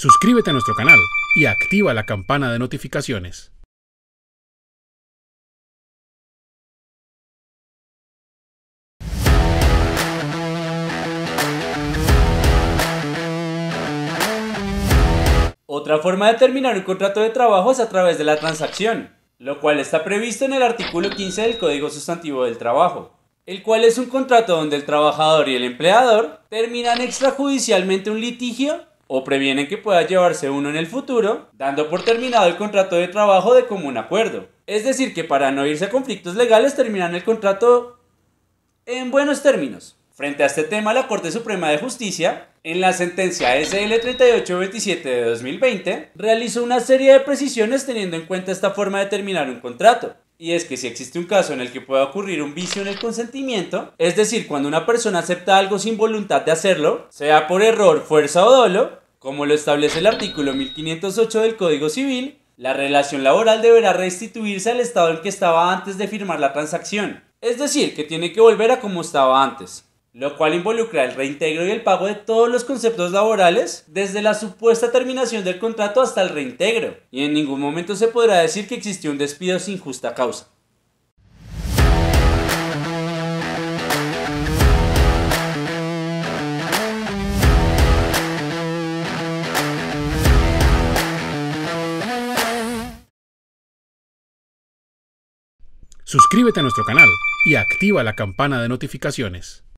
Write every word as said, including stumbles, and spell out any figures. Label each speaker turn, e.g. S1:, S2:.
S1: Suscríbete a nuestro canal y activa la campana de notificaciones.
S2: Otra forma de terminar un contrato de trabajo es a través de la transacción, lo cual está previsto en el artículo quince del Código Sustantivo del Trabajo, el cual es un contrato donde el trabajador y el empleador terminan extrajudicialmente un litigio o previenen que pueda llevarse uno en el futuro, dando por terminado el contrato de trabajo de común acuerdo. Es decir, que para no irse a conflictos legales terminan el contrato en buenos términos. Frente a este tema, la Corte Suprema de Justicia, en la sentencia S L treinta y ocho veintisiete de dos mil veinte, realizó una serie de precisiones teniendo en cuenta esta forma de terminar un contrato. Y es que si existe un caso en el que pueda ocurrir un vicio en el consentimiento, es decir, cuando una persona acepta algo sin voluntad de hacerlo, sea por error, fuerza o dolo, como lo establece el artículo mil quinientos ocho del Código Civil, la relación laboral deberá restituirse al estado en que estaba antes de firmar la transacción. Es decir, que tiene que volver a como estaba antes, lo cual involucra el reintegro y el pago de todos los conceptos laborales, desde la supuesta terminación del contrato hasta el reintegro, y en ningún momento se podrá decir que existió un despido sin justa causa.
S1: Suscríbete a nuestro canal y activa la campana de notificaciones.